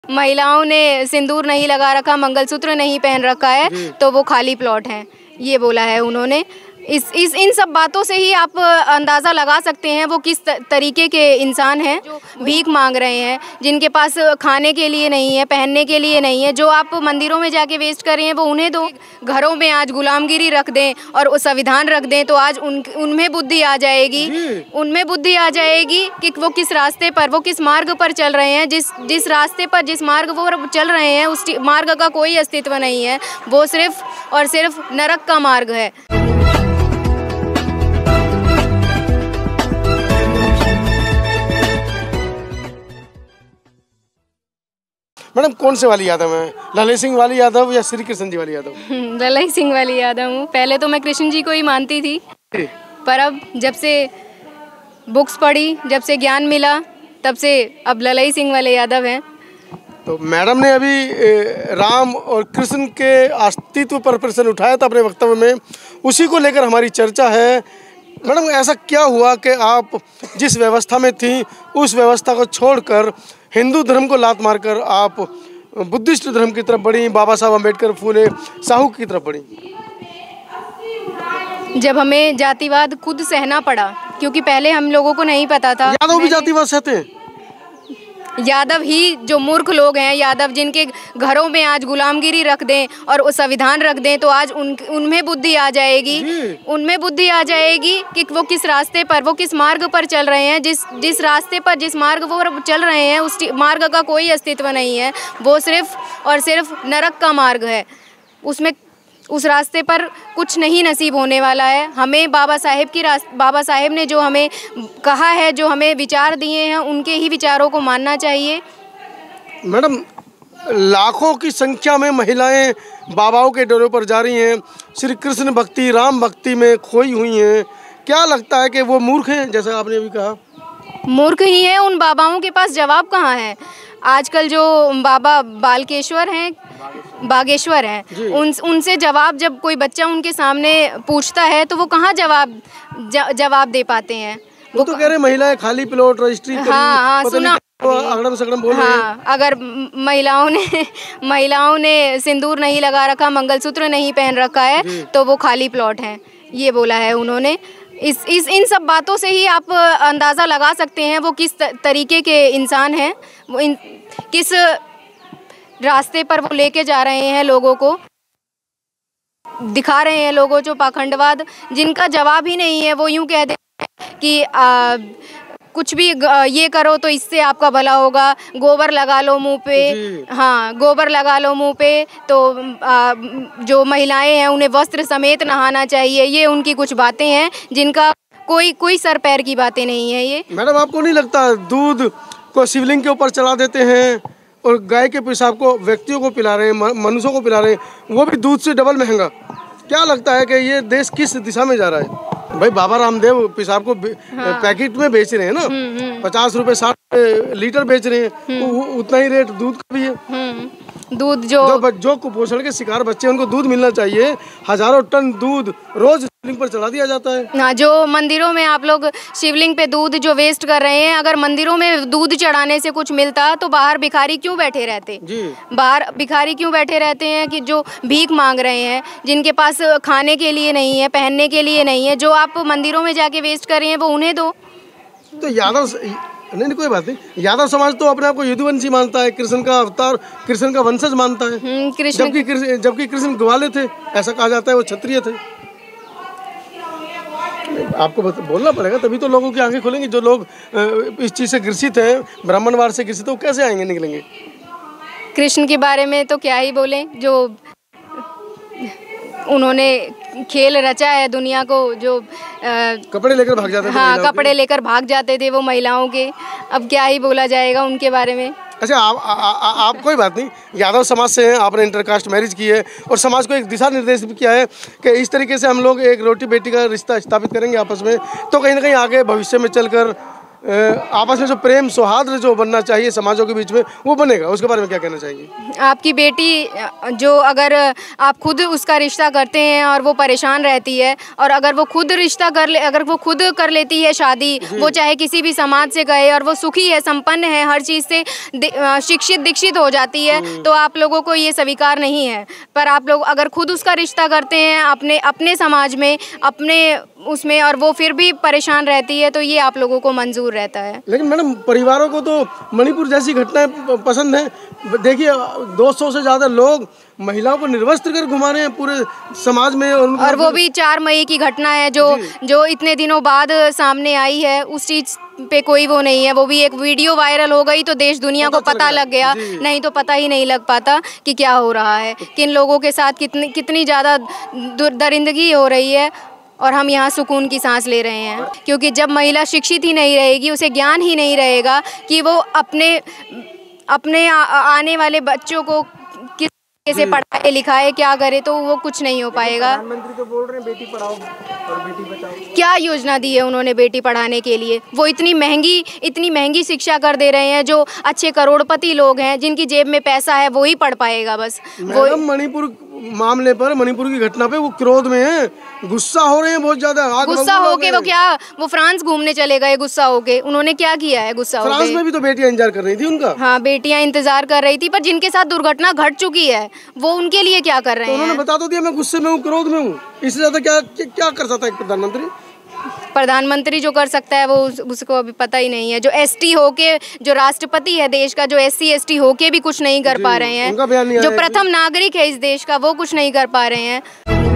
महिलाओं ने सिंदूर नहीं लगा रखा, मंगलसूत्र नहीं पहन रखा है तो वो खाली प्लॉट हैं, ये बोला है उन्होंने। इन सब बातों से ही आप अंदाज़ा लगा सकते हैं वो किस तरीके के इंसान हैं जो भीख मांग रहे हैं, जिनके पास खाने के लिए नहीं है, पहनने के लिए नहीं है। जो आप मंदिरों में जाके वेस्ट कर रहे हैं वो उन्हें दो। घरों में आज गुलामगिरी रख दें और वो संविधान रख दें तो आज उनमें बुद्धि आ जाएगी, उनमें बुद्धि आ जाएगी कि वो किस रास्ते पर, वो किस मार्ग पर चल रहे हैं। जिस रास्ते पर, जिस मार्ग वो चल रहे हैं उस मार्ग का कोई अस्तित्व नहीं है, वो सिर्फ और सिर्फ नरक का मार्ग है। मैडम कौन से वाली यादव है, ललई सिंह वाली यादव या श्री कृष्ण जी वाली यादव? ललई सिंह वाली यादव हूँ। पहले तो मैं कृष्ण जी को ही मानती थी, पर अब जब से बुक्स पढ़ी, जब से ज्ञान मिला, तब से अब ललई सिंह वाले यादव हैं। तो मैडम ने अभी राम और कृष्ण के अस्तित्व पर प्रश्न उठाया था अपने वक्तव्य में, उसी को लेकर हमारी चर्चा है। मैडम ऐसा क्या हुआ कि आप जिस व्यवस्था में थी उस व्यवस्था को छोड़कर हिंदू धर्म को लात मारकर आप बुद्धिस्ट धर्म की तरफ बढ़ी, बाबा साहब अम्बेडकर, फूले साहू की तरफ बढ़ी? जब हमें जातिवाद खुद सहना पड़ा, क्योंकि पहले हम लोगों को नहीं पता था। यादव भी जातिवाद सहते हैं? यादव ही जो मूर्ख लोग हैं, यादव जिनके घरों में आज गुलामगिरी रख दें और वो संविधान रख दें तो आज उनमें बुद्धि आ जाएगी, उनमें बुद्धि आ जाएगी कि वो किस रास्ते पर, वो किस मार्ग पर चल रहे हैं। जिस रास्ते पर, जिस मार्ग वो चल रहे हैं उस मार्ग का कोई अस्तित्व नहीं है, वो सिर्फ और सिर्फ नरक का मार्ग है। उस रास्ते पर कुछ नहीं नसीब होने वाला है। हमें बाबा साहेब ने जो हमें कहा है, जो हमें विचार दिए हैं, उनके ही विचारों को मानना चाहिए। मैडम लाखों की संख्या में महिलाएं बाबाओं के डोरों पर जा रही हैं, श्री कृष्ण भक्ति, राम भक्ति में खोई हुई हैं। क्या लगता है कि वो मूर्ख हैं, जैसा आपने अभी कहा? मूर्ख ही हैं। उन बाबाओं के पास जवाब कहाँ है? आजकल जो बाबा बागेश्वर हैं, उनसे जवाब जब कोई बच्चा उनके सामने पूछता है तो वो कहाँ जवाब दे पाते हैं। वो तो कह रहे महिलाएं खाली प्लॉट रजिस्ट्री करी, हाँ सुना, अगड़म सगड़म बोल रहे हैं। हाँ, अगर महिलाओं ने सिंदूर नहीं लगा रखा, मंगलसूत्र नहीं पहन रखा है तो वो खाली प्लॉट हैं, ये बोला है उन्होंने। इन सब बातों से ही आप अंदाज़ा लगा सकते हैं वो किस तरीके के इंसान हैं, वो किस रास्ते पर वो लेके जा रहे हैं, लोगों को दिखा रहे हैं, लोगों जो पाखंडवाद, जिनका जवाब ही नहीं है। वो यूं कह देते हैं कि कुछ भी ये करो तो इससे आपका भला होगा, गोबर लगा लो मुंह पे। हाँ, गोबर लगा लो मुंह पे, तो जो महिलाएं हैं उन्हें वस्त्र समेत नहाना चाहिए। ये उनकी कुछ बातें हैं जिनका कोई सर पैर की बातें नहीं है ये। मैडम आपको नहीं लगता दूध को शिवलिंग के ऊपर चढ़ा देते हैं और गाय के पेशाब को व्यक्तियों को पिला रहे हैं, मनुष्यों को पिला रहे हैं, वो भी दूध से डबल महंगा? क्या लगता है कि ये देश किस दिशा में जा रहा है? भाई बाबा रामदेव पेशाब को पैकेट में बेच रहे हैं ना, 50 रुपए 60 लीटर बेच रहे हैं, उतना ही रेट दूध का भी है। दूध जो कुपोषण के शिकार बच्चे उनको दूध मिलना चाहिए। हजारों टन दूध रोज शिवलिंग पर चढ़ा दिया जाता है। हाँ, जो मंदिरों में आप लोग शिवलिंग पे दूध जो वेस्ट कर रहे हैं, अगर मंदिरों में दूध चढ़ाने से कुछ मिलता तो बाहर भिखारी क्यों बैठे रहते? बाहर भिखारी क्यों बैठे रहते हैं कि जो भीख मांग रहे हैं, जिनके पास खाने के लिए नहीं है, पहनने के लिए नहीं है। जो आप मंदिरों में जाके वेस्ट कर रहे हैं वो उन्हें दो। तो यादव नहीं, कोई बात नहीं। यादव समाज तो अपने आप को यदुवंशी मानता है, कृष्ण का अवतार, कृष्ण का वंशज मानता है। जबकि कृष्ण ग्वाले थे, ऐसा कहा जाता है वो क्षत्रिय थे। आपको बोलना पड़ेगा, तभी तो लोगों की आंखें खुलेंगी। जो लोग इस चीज़ से ग्रसित हैं, ब्राह्मणवाद से ग्रसित, वो कैसे आएंगे, निकलेंगे? कृष्ण के बारे में तो क्या ही बोलें, जो उन्होंने खेल रचा है दुनिया को, जो कपड़े लेकर भाग जाते थे। हाँ, कपड़े लेकर भाग जाते थे वो महिलाओं के। अब क्या ही बोला जाएगा उनके बारे में। अच्छा, आप कोई बात नहीं, यादव समाज से हैं, आपने इंटरकास्ट मैरिज की है और समाज को एक दिशा निर्देश भी किया है कि इस तरीके से हम लोग एक रोटी बेटी का रिश्ता स्थापित करेंगे आपस में, तो कहीं ना कहीं आगे भविष्य में चलकर आपस में जो प्रेम सौहार्द जो बनना चाहिए समाजों के बीच में वो बनेगा। उसके बारे में क्या कहना चाहेंगे? आपकी बेटी जो अगर आप खुद उसका रिश्ता करते हैं और वो परेशान रहती है, और अगर वो खुद रिश्ता अगर वो खुद कर लेती है शादी, वो चाहे किसी भी समाज से गए और वो सुखी है, संपन्न है, हर चीज़ से शिक्षित दीक्षित हो जाती है, तो आप लोगों को ये स्वीकार नहीं है। पर आप लोग अगर खुद उसका रिश्ता करते हैं अपने समाज में, अपने उसमें, और वो फिर भी परेशान रहती है, तो ये आप लोगों को मंजूर रहता है। लेकिन मैडम परिवारों को तो मणिपुर जैसी घटनाएं पसंद है। देखिए 200 से ज़्यादा लोग महिलाओं को निर्वस्त्र कर घुमा रहे हैं पूरे समाज में, और वो भी 4 मई की घटना है जो इतने दिनों बाद सामने आई है। उस चीज़ पे कोई वो नहीं है। वो भी एक वीडियो वायरल हो गई तो देश दुनिया को पता लग गया, नहीं तो पता ही नहीं लग पाता कि क्या हो रहा है, किन लोगों के साथ कितनी ज़्यादा दरिंदगी हो रही है, और हम यहाँ सुकून की सांस ले रहे हैं। क्योंकि जब महिला शिक्षित ही नहीं रहेगी, उसे ज्ञान ही नहीं रहेगा कि वो अपने आने वाले बच्चों को किस तरीके से पढ़ाए लिखाए, क्या करे, तो वो कुछ नहीं हो पाएगा। प्रधानमंत्री तो बोल रहे हैं बेटी पढ़ाओ और बेटी बचाओ। क्या योजना दी है उन्होंने बेटी पढ़ाने के लिए? वो इतनी महंगी शिक्षा कर दे रहे हैं। जो अच्छे करोड़पति लोग हैं, जिनकी जेब में पैसा है, वो ही पढ़ पाएगा बस। वो मणिपुर मामले पर, मणिपुर की घटना पे वो क्रोध में है, गुस्सा हो रहे हैं बहुत ज्यादा। गुस्सा होके वो फ्रांस घूमने चले गए गुस्सा होके। उन्होंने क्या किया है गुस्सा होके? फ्रांस में भी तो बेटियां इंतजार कर रही थी उनका। हाँ, बेटियां इंतजार कर रही थी, पर जिनके साथ दुर्घटना घट चुकी है वो उनके लिए क्या कर रहे हैं? उन्होंने बता तो दिया मैं गुस्से में हूँ, क्रोध में हूँ। इससे ज्यादा क्या कर सकता है प्रधानमंत्री? जो कर सकता है वो उसको अभी पता ही नहीं है। जो एसटी होके, जो राष्ट्रपति है देश का, जो SC ST होके भी कुछ नहीं कर पा रहे हैं, जो प्रथम नागरिक है इस देश का, वो कुछ नहीं कर पा रहे हैं।